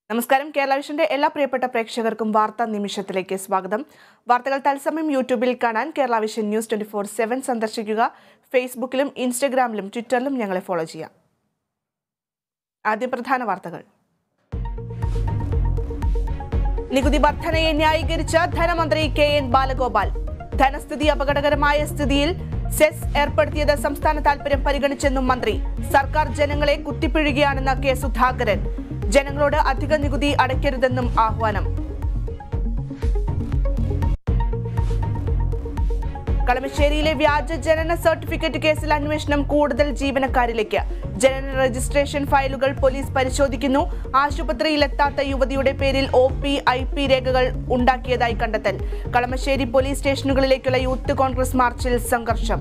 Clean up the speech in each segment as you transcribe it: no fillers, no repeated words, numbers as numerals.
നമസ്കാരം കേരള വിഷന്റെ എല്ലാ പ്രിയപ്പെട്ട പ്രേക്ഷകർക്കും വാർത്താ നിമിഷത്തിലേക്ക് സ്വാഗതം. വാർത്തകൾ തത്സമയം യൂട്യൂബിൽ കാണാൻ കേരള വിഷൻ ന്യൂസ് 24/7 സന്ദർശിക്കുക. ഫേസ്ബുക്കിലും ഇൻസ്റ്റഗ്രാമിലും ട്വിറ്ററിലും ഞങ്ങളെ ഫോളോ ചെയ്യാം. ആദ്യം പ്രധാന വാർത്തകൾ. നികുതി വർധനയെ ന്യായീകരിച്ച ധനമന്ത്രി കെ.എൻ. ബാലഗോപാൽ. ധനസ്ഥിതി അപകടകരമായ സ്ഥിതിയിൽ സെസ് ഏർപ്പെടുത്തിയത് സംസ്ഥാന താൽപര്യം പരിഗണിച്ചെന്നും മന്ത്രി. സർക്കാർ ജനങ്ങളെ കുത്തിപ്പിഴുകയാണെന്ന് കെ. സുധാകരൻ. ജനങ്ങളോട് അധിക നികുതി അടയ്ക്കരുതെന്നും ആഹ്വാനം. കളമശ്ശേരിയിലെ വ്യാജ ജനന സർട്ടിഫിക്കറ്റ് കേസിൽ അന്വേഷണം കൂടുതൽ ജീവനക്കാരിലേക്ക്. ജനന രജിസ്ട്രേഷൻ ഫയലുകൾ പോലീസ് പരിശോധിക്കുന്നു. ആശുപത്രിയിലെത്താത്ത യുവതിയുടെ പേരിൽ OP-IP രേഖകൾ ഉണ്ടാക്കിയതായി കണ്ടെത്തൽ. കളമശ്ശേരി പോലീസ് സ്റ്റേഷനുകളിലേക്കുള്ള യൂത്ത് കോൺഗ്രസ് മാർച്ചിൽ സംഘർഷം.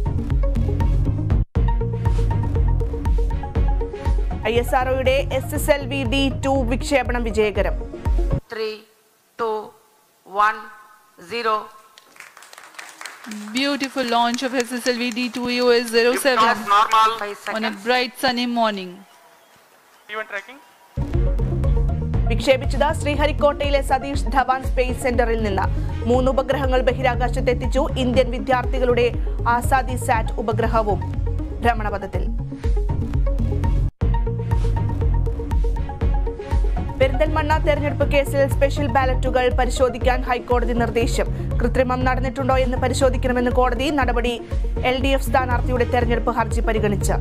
ISROയുടെ SSLV D2 വിക്ഷേപണം വിജയകരം. 3, 2, 1, 0. Beautiful launch of SSLV D2 EOS 07 on a bright sunny morning. Even tracking. വിക്ഷേപിച്ചത് ശ്രീഹരിക്കോട്ടയിലെ സതീഷ് ധവാൻ സ്പേസ് സെന്ററിൽ നിന്ന്. 3 ഉപഗ്രഹങ്ങൾ ബഹിരാകാശത്തെത്തിച്ചു. ഇന്ത്യൻ വിദ്യാർത്ഥികളുടെ ആസാദി സാറ്റ് ഉപഗ്രഹവും ഭ്രമണപഥത്തിൽ. പെരിന്തൽമണ്ണ തെരഞ്ഞെടുപ്പ് കേസിൽ സ്പെഷ്യൽ ബാലറ്റുകൾ പരിശോധിക്കാൻ ഹൈക്കോടതി നിർദ്ദേശം. കൃത്രിമം നടന്നിട്ടുണ്ടോ എന്ന് പരിശോധിക്കണമെന്ന് കോടതി. നടപടി LDF സ്ഥാനാർത്ഥിയുടെ തെരഞ്ഞെടുപ്പ് ഹർജി പരിഗണിച്ച്.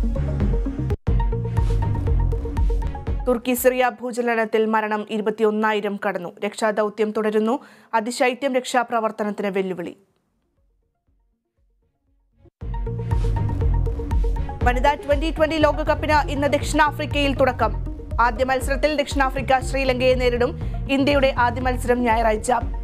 തുർക്കി സിറിയ ഭൂചലനത്തിൽ മരണം 21,000 കടന്നു. രക്ഷാദൌത്യം തുടരുന്നു. അതിശൈത്യം രക്ഷാപ്രവർത്തനത്തിന് വെല്ലുവിളി. വനിതാ T20 ലോകകപ്പിന് ഇന്ന് ദക്ഷിണാഫ്രിക്കയിൽ തുടക്കം. ആദ്യ മത്സരത്തിൽ ദക്ഷിണാഫ്രിക്ക ശ്രീലങ്കയെ നേരിടും. ഇന്ത്യയുടെ ആദ്യ മത്സരം ഞായറാഴ്ച